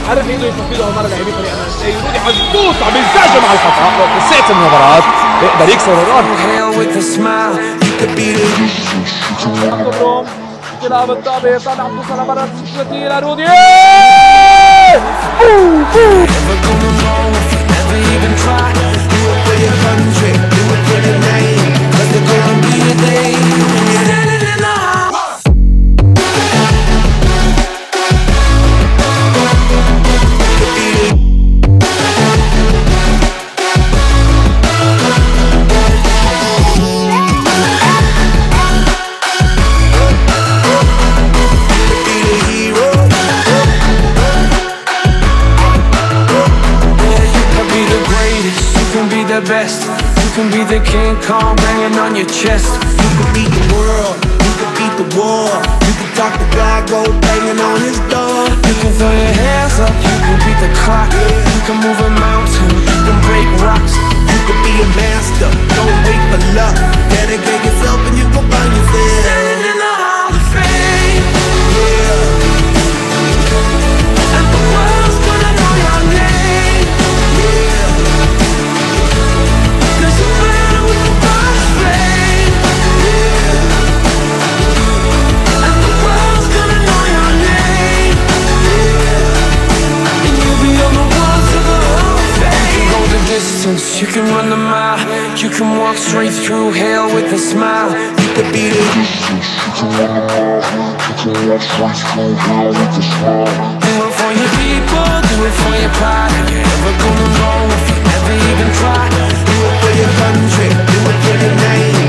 عرف ايده يستفيدوا هالمره لاعبين فريق الناشئين. رودي حج موسى بينسجم مع الخطا وسعت المباراه بيقدر يكسر الران. تلعب الطابه صالح توصل لبرا كثيره رودي best. You can be the King Kong banging on your chest. You can beat the world, you can beat the war. You can talk to God, go banging on his door. You can throw your hands up, you can beat the clock. You can move a mountain, you can break rocks. You can be a master, don't wait for luck. Dedicate yourself and you can find yourself standing in the Hall of Fame. Yeah. And the world's gonna know your name. Yeah. You can run the mile, you can walk straight through hell with a smile. You could be the distance, you can run the mile, you can walk straight through hell with a smile. Do it for your people, do it for your pride. You're never gonna know if you never even try. Do it for your country, do it for your name.